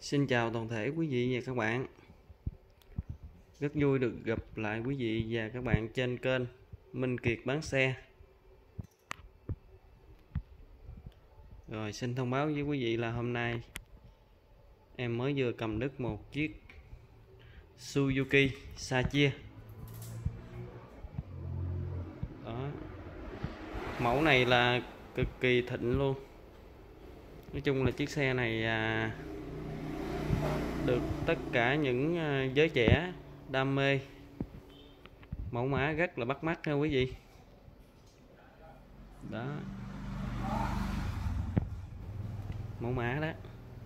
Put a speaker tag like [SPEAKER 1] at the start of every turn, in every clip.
[SPEAKER 1] Xin chào toàn thể quý vị và các bạn. Rất vui được gặp lại quý vị và các bạn trên kênh Minh Kiệt bán xe. Rồi xin thông báo với quý vị là hôm nay em mới vừa cầm đứt một chiếc Suzuki Sa-chia. Đó. Mẫu này là cực kỳ thịnh luôn. Nói chung là chiếc xe này được tất cả những giới trẻ đam mê. Mẫu mã rất là bắt mắt nha quý vị. Đó. Mẫu mã đó.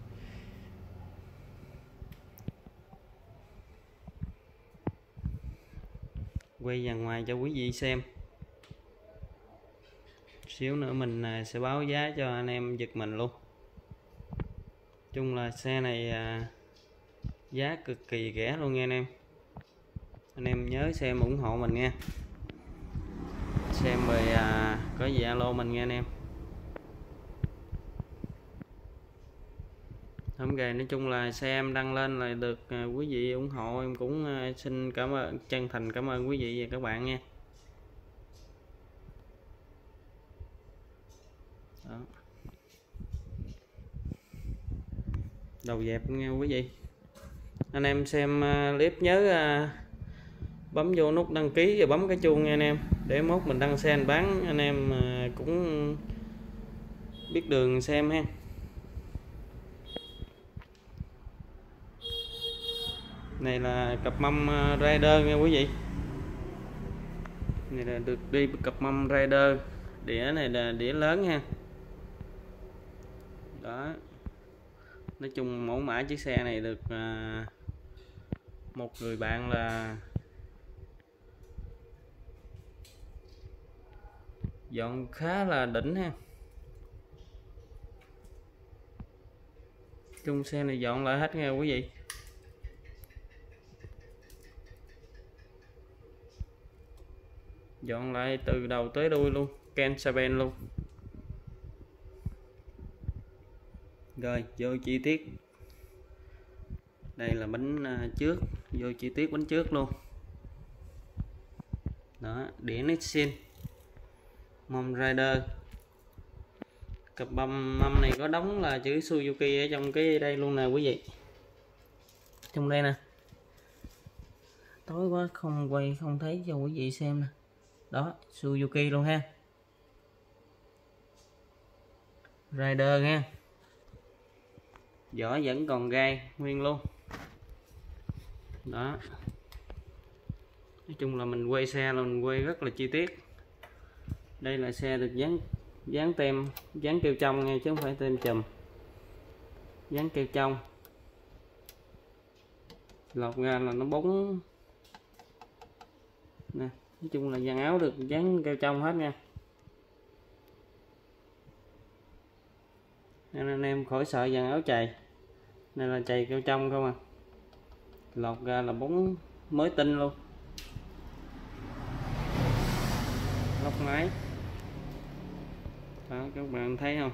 [SPEAKER 1] Quay dàn ngoài cho quý vị xem. Xíu nữa mình sẽ báo giá cho anh em giật mình luôn. Chung là xe này giá cực kỳ rẻ luôn nha anh em. Anh em nhớ xem ủng hộ mình nha. Xem rồi có gì alo mình nha anh em. Hôm nay nói chung là xe em đăng lên là được quý vị ủng hộ, em cũng xin chân thành cảm ơn quý vị và các bạn nha. Đó. Đầu dẹp nha quý vị. Anh em xem clip nhớ bấm vô nút đăng ký và bấm cái chuông nha anh em, để mốt mình đăng xe anh bán anh em cũng biết đường xem ha. Này là cặp mâm Rider nha quý vị. Này là được đi cặp mâm Rider. Đĩa này là đĩa lớn ha. Đó. Nói chung mẫu mã chiếc xe này được một người bạn là dọn khá là đỉnh ha. Chung xe này dọn lại hết nha quý vị. Dọn lại từ đầu tới đuôi luôn, Ken Saben luôn. Rồi vô chi tiết. Đây là bánh trước, vô chi tiết bánh trước luôn. Đó, đĩa Nissin mâm Rider. Cặp mâm này có đóng là chữ Suzuki ở trong cái đây luôn nè quý vị. Trong đây nè. Tối quá không quay không thấy cho quý vị xem nè. Đó, Suzuki luôn ha. Rider nha. Vỏ vẫn còn gai nguyên luôn. Đó. Nói chung là mình quay xe là mình quay rất là chi tiết. Đây là xe được dán tem, dán keo trong nha chứ không phải tem chùm. Dán keo trong. Lột ra là nó bóng. Nè, nói chung là dàn áo được dán keo trong hết nha. Nên anh em khỏi sợ dàn áo chày. Này là chày keo trong không à. Lột ra là bóng mới tinh luôn. Lóc máy. Đó, các bạn thấy không?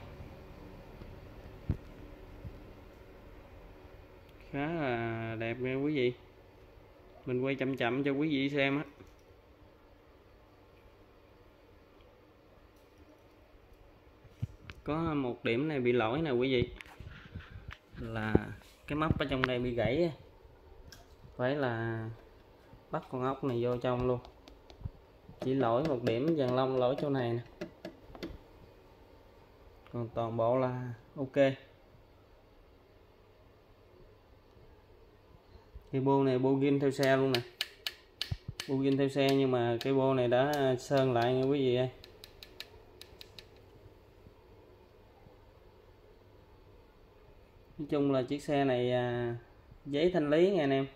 [SPEAKER 1] Khá là đẹp nha quý vị. Mình quay chậm chậm cho quý vị xem á. Có một điểm này bị lỗi nè quý vị. Là cái móc ở trong đây bị gãy. Phải là bắt con ốc này vô trong luôn. Chỉ lỗi một điểm dàn lông lỗi chỗ này nè. Còn toàn bộ là ok. Cái bô này bô gin theo xe luôn nè. Bô gin theo xe nhưng mà cái bô này đã sơn lại nha quý vị ơi. Nói chung là chiếc xe này giấy thanh lý nha anh em.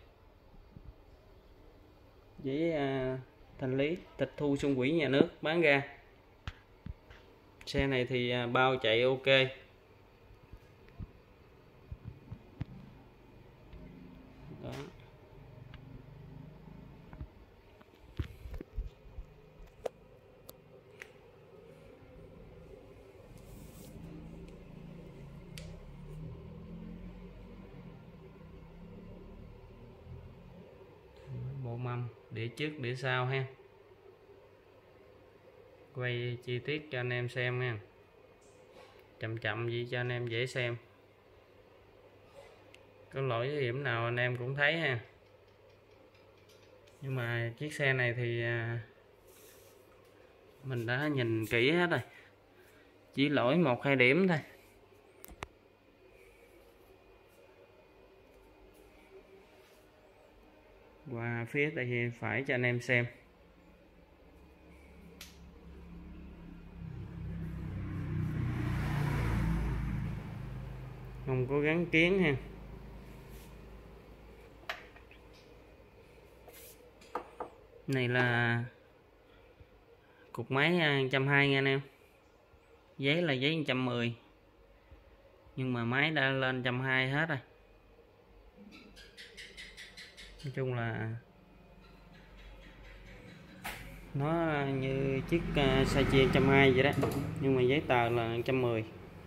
[SPEAKER 1] Giấy thanh lý tịch thu xung quỹ nhà nước bán ra. Xe này thì bao chạy ok. Đó. đĩa trước đĩa sau ha, quay chi tiết cho anh em xem nha, chậm chậm gì cho anh em dễ xem, có lỗi với điểm nào anh em cũng thấy ha. Nhưng mà chiếc xe này thì mình đã nhìn kỹ hết rồi, chỉ lỗi 1-2 điểm thôi. Qua phía tay phải cho anh em xem. Không có gắn kiến ha. Này là cục máy 120 nha anh em. Giấy là giấy 110. Nhưng mà máy đã lên 120 hết rồi. Nói chung là nó như chiếc size chia 120 vậy đó, nhưng mà giấy tờ là 110.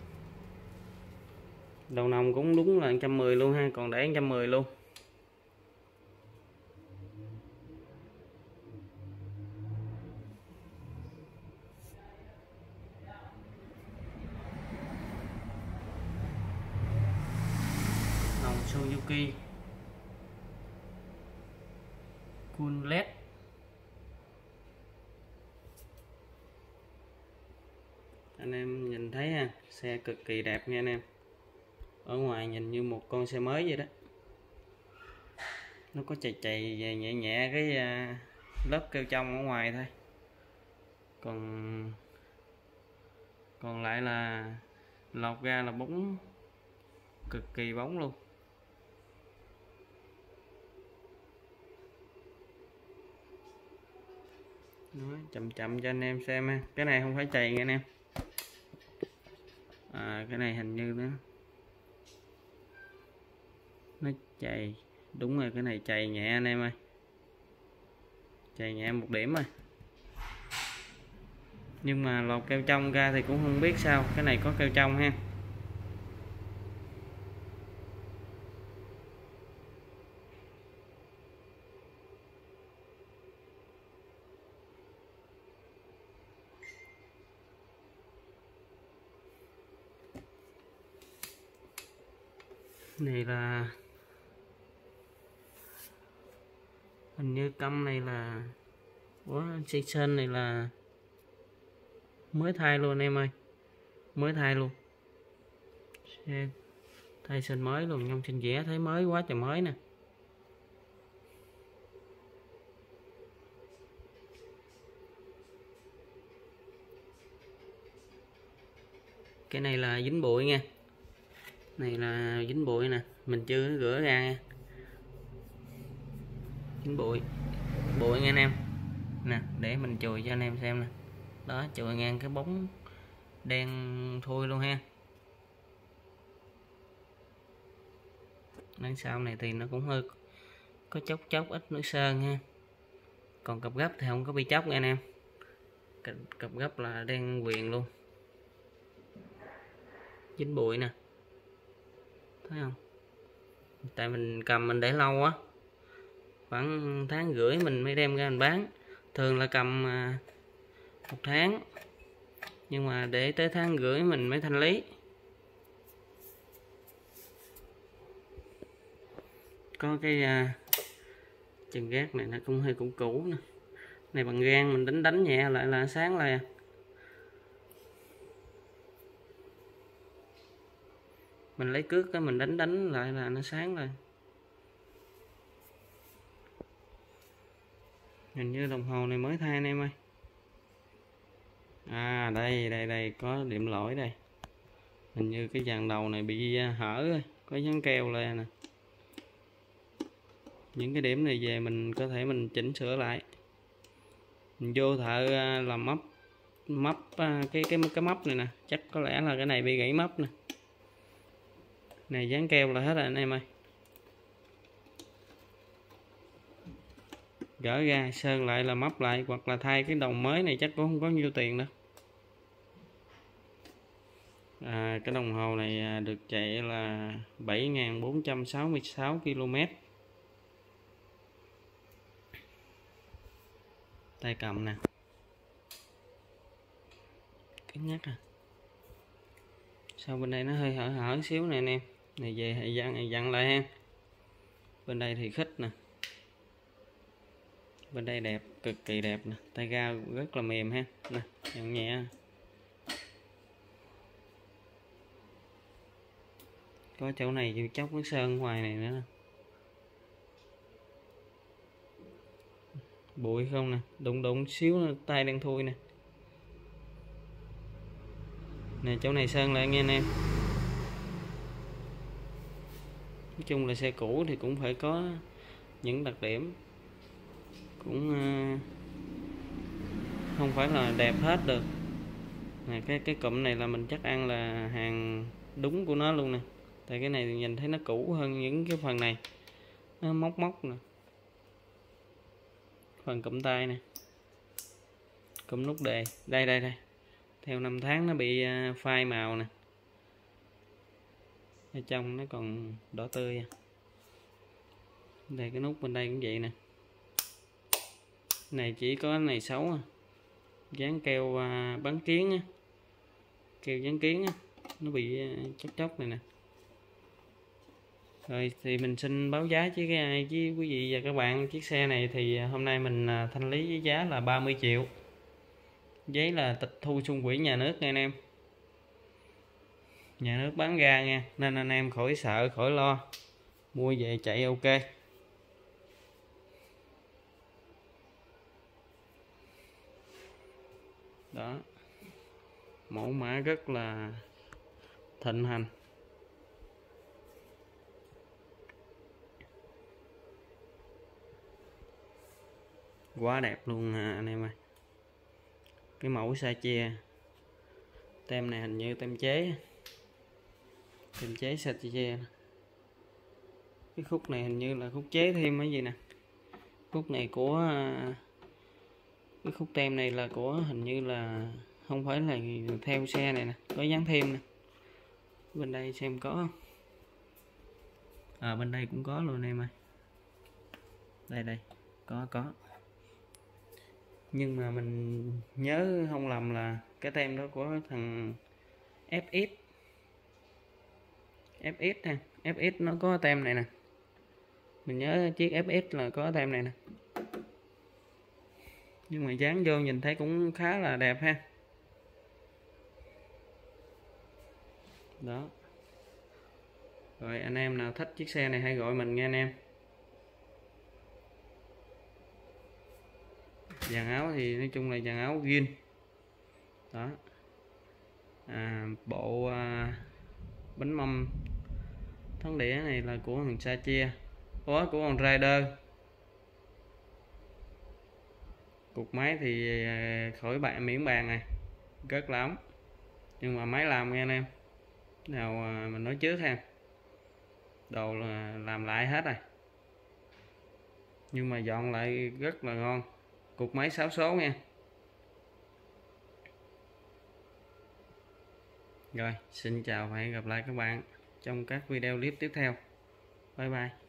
[SPEAKER 1] Đầu nòng cũng đúng là 110 luôn ha, còn để 110 luôn. Nòng Suzuki Cool LED. Anh em nhìn thấy ha, xe cực kỳ đẹp nha anh em. Ở ngoài nhìn như một con xe mới vậy đó. Nó có chày chày nhẹ nhẹ cái lớp keo trong ở ngoài thôi. Còn lại là lột ra là bóng, cực kỳ bóng luôn. Đó, chậm chậm cho anh em xem ha. Cái này không phải chày nha anh em. Cái này hình như nó chày. Đúng rồi, cái này chày nhẹ anh em ơi. Chày nhẹ 1 điểm rồi. Nhưng mà lột keo trong ra thì cũng không biết sao. Cái này có keo trong ha. Này là hình như căm này là section này là mới thay luôn em ơi, mới thay luôn, xe thay sên mới luôn, trong trên vẽ thấy mới quá trời mới nè. Cái này là dính bụi nha, này là dính bụi nè, mình chưa rửa ra nha. Dính bụi nha anh em nè, để mình chùi cho anh em xem nè. Đó, chùi ngang cái bóng đen thui luôn ha. Đằng sau này thì nó cũng hơi có chốc ít nước sơn ha. Còn cặp gấp thì không có bị chốc nha anh em, cặp gấp là đen quyền luôn. Dính bụi nè, thấy không? Tại mình cầm mình để lâu á, khoảng 1,5 tháng mình mới đem ra mình bán. Thường là cầm 1 tháng, nhưng mà để tới 1,5 tháng mình mới thanh lý. Có cái chân gác này nó cũng hơi cũ nè. Này bằng gang mình đánh nhẹ lại là sáng lại. Mình lấy cước cái mình đánh lại là nó sáng rồi. Hình như đồng hồ này mới thay anh em ơi. Đây có điểm lỗi đây. Hình như cái dàn đầu này bị hở rồi, có dán keo lên nè. Những cái điểm này về mình có thể mình chỉnh sửa lại. Mình vô thợ làm móc cái móc này nè, chắc có lẽ là cái này bị gãy móc nè. Này dán keo là hết rồi anh em ơi. Gỡ ra sơn lại là móc lại, hoặc là thay cái đồng mới này chắc cũng không có nhiêu tiền đâu. Cái đồng hồ này được chạy là 7.466 km. tay cầm nè, cứng nhắc à. Sau bên đây nó hơi hở hở xíu nè anh em, này về thì dặn lại ha. Bên đây thì khít nè, bên đây đẹp, cực kỳ đẹp nè, tay ga rất là mềm ha, nè nhẹ nhẹ. Có chỗ này chóc cái sơn ngoài này nữa nè. Bụi không nè, đụng xíu tay đang thui nè. Nè chỗ này sơn lại nghe anh em. Nói chung là xe cũ thì cũng phải có những đặc điểm, cũng không phải là đẹp hết được. Nè cái cụm này là mình chắc ăn là hàng đúng của nó luôn nè. Tại cái này thì nhìn thấy nó cũ hơn những cái phần này, nó móc nè. Phần cụm tay nè, cụm nút đề đây theo năm tháng nó bị phai màu nè, ở trong nó còn đỏ tươi. Đây cái nút bên đây cũng vậy nè, này chỉ có này xấu à, dán keo bán kiến á, keo dán kiến á, nó bị chóc này nè. Rồi thì mình xin báo giá với quý vị và các bạn, chiếc xe này thì hôm nay mình thanh lý với giá là 30 triệu. Giấy là tịch thu sung quỹ nhà nước nha anh em. Nhà nước bán ra nha, nên anh em khỏi sợ khỏi lo, mua về chạy ok. Đó, mẫu mã rất là thịnh hành. Quá đẹp luôn anh em ơi. Cái mẫu Sache, tem này hình như tem chế Sache. Cái khúc này hình như là khúc chế thêm cái gì nè, khúc này của cái khúc tem này là của, hình như là không phải là theo xe này nè, có dán thêm nè. Bên đây xem có không? Bên đây cũng có luôn em ơi. Đây có. Nhưng mà mình nhớ không lầm là cái tem đó của thằng FX ha. FX nó có tem này nè, mình nhớ chiếc FX là có tem này nè. Nhưng mà dán vô nhìn thấy cũng khá là đẹp ha. Đó. Rồi anh em nào thích chiếc xe này hãy gọi mình nha anh em. Dàn áo thì nói chung là dàn áo zin. Đó. Bộ bánh mâm thắng đĩa này là của thằng Sache, của thằng Rider. Cục máy thì khỏi miễn bàn này, rất lắm. Nhưng mà máy làm nha anh em. Nào mình nói trước ha, đồ là làm lại hết rồi, nhưng mà dọn lại rất là ngon. Cục máy 6 số nha. Rồi xin chào và hẹn gặp lại các bạn trong các video clip tiếp theo. Bye bye.